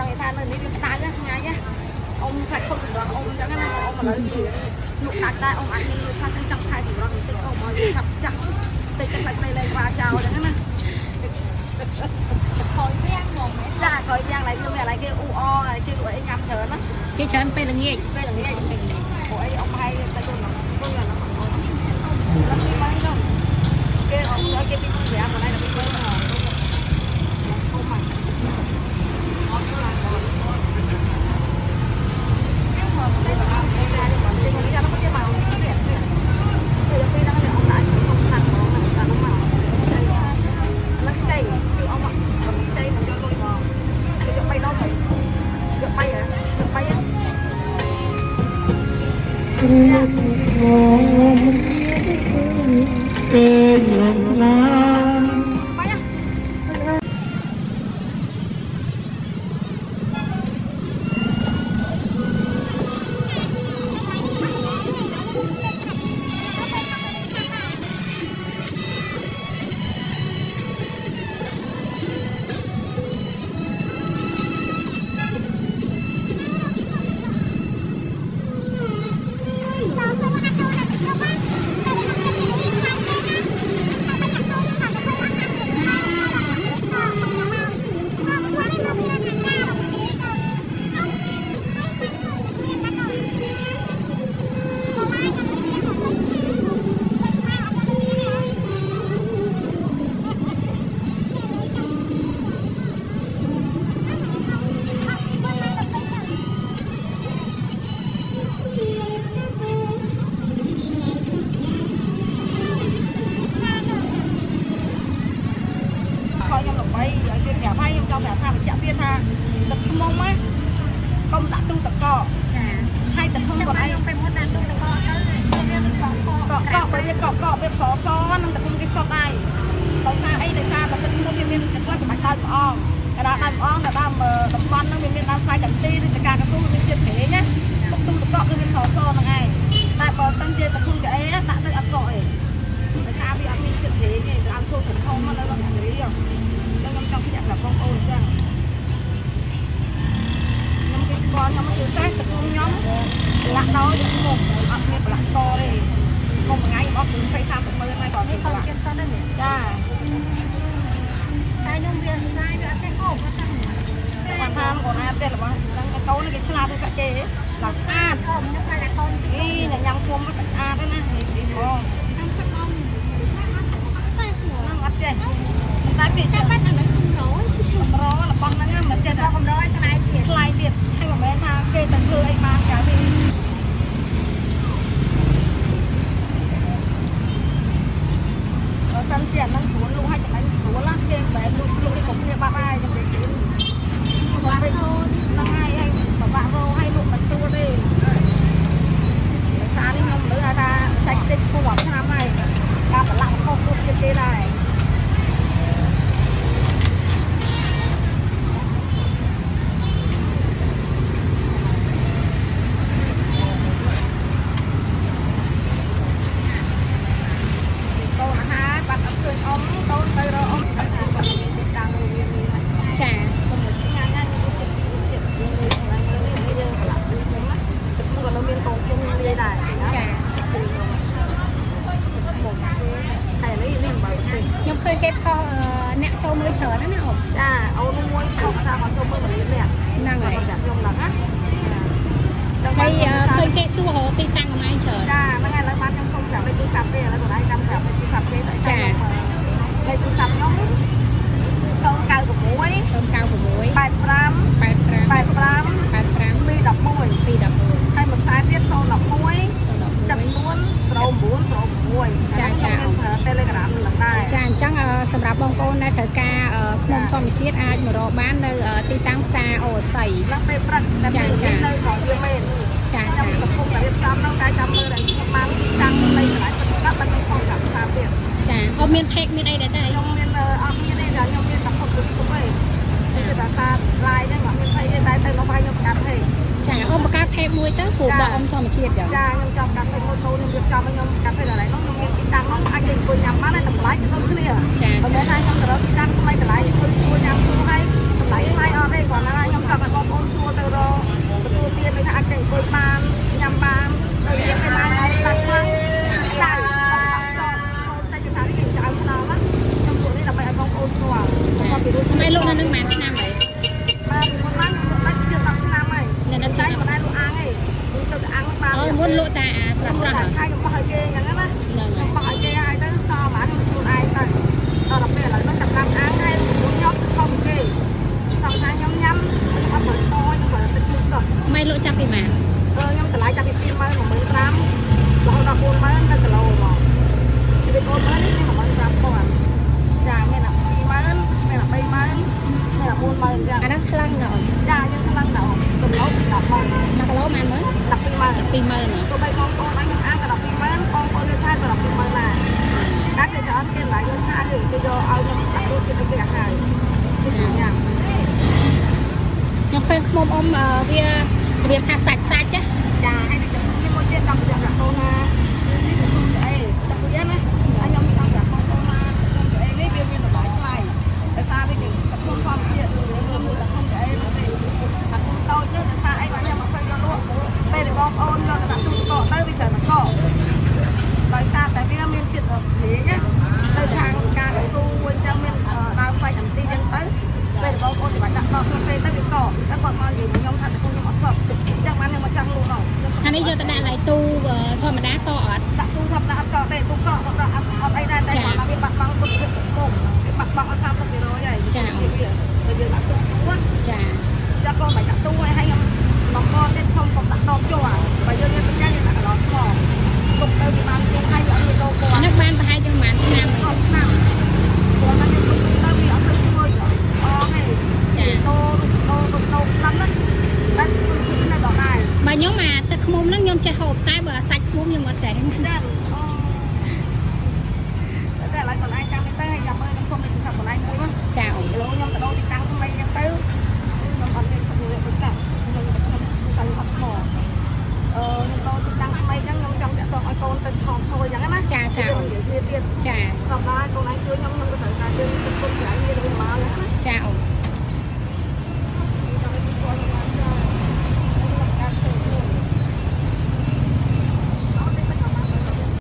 trong cái than này đi cái tán nhá ngay nhá ông phải không được ông chẳng cái này ông mà lấy lục đặt tay ông ăn như than trong thay thì nó tích ông mà chặt chặt tích cái này qua chào chẳng cái này coi giang ngon dạ coi giang này như này kia uo này kia tụi nhắm chớn á cái chớn đây là nghe ôi ông hay ta cho nó tôi là nó lắm đi bay đâu kia ông ở kia bị gì ăn mà đây là bị quên rồi không mà đây là nó đây là nó đây là nó có cái màu cái đẹp kìa bây giờ khi nó ông lại không thành nó màu nó xây như ông ạ còn xây mà cho tôi vào cái chỗ bay đâu vậy chỗ bay hả chỗ bay á ពីមើលណាទៅបីបងប្អូនអញខ្ញុំអាន12ម៉ឺនបងប្អូនគេថា12ម៉ឺនណាតែគេច្រើនគេឡាយយកឆាទេគេយកឲ្យខ្ញុំដាក់រូបគេគេអាខាយគេញ៉ាំខ្ញុំឃើញខ្មុំអ៊ំវាថាសាច់ចាចាហើយខ្ញុំមកទៀតដល់ប្រចាំកូនណានេះគឺអីតែពួកយើងណាខ្ញុំចង់ប្រាប់បងប្អូនណាខ្ញុំអីនេះវាមានតម្លៃថ្លៃតែសារវាខ្ញុំខ្ញុំធម្មជាតិខ្ញុំតែខ្ញុំអីទេថាខ្ញុំតូចនេះថាអីបានខ្ញុំមកឃើញយកលក់ពេលបងប្អូនយកដាក់ទូទឹកកកទៅវាច្រើនកកដោយសារតែវាមានចិត្តភ្លេងណាទៅខាងការកស៊ូវិញចឹងមានដើមផ្លែចន្ទីចឹងទៅពេលបងប្អូនសម្រាប់ដាក់ដល់ក្នុងពេលទៅវាកកតែគាត់មកនិយាយខ្ញុំថាខ្ញុំអត់ស្បចឹងបានខ្ញុំមកចង់លក់ដល់អានេះយកទៅដាក់ឡៃទូធម្មតាកអត់ដាក់ទូធម្មតាអត់កកទេទូកកអត់អីដែរតែគាត់មកវាបាត់បង់ទុកមុខវាបាត់បង់អត់30%ហើយចាទៅយើងដាក់ទូចាចាក៏មិនដាក់ទូឲ្យខ្ញុំបងប្អូនទៀតខ្ញុំកុំដាក់ដបជួបើយើងមានបញ្ញាយើងដាក់កន្លងស្មោទុកទៅវាបានទៀតហើយយកទៅដោគាត់នេះបានប្រហែលជាប្រហែលឆ្នាំ10ឆ្នាំគាត់មកយើងទុកទៅវាអត់ទៅជួយអស់ទេចាដោខ្លាំងណាស់តែគឺនៅដល់ដែរបើខ្ញុំទឹកខ្មុំហ្នឹងខ្ញុំចេះហូបតាម